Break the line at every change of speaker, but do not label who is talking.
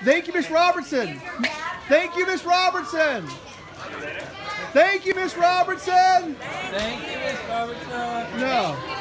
Thank you, Miss Robertson. Thank you, Miss Robertson. Thank you, Miss Robertson.
Thank you, Miss Robertson.
No.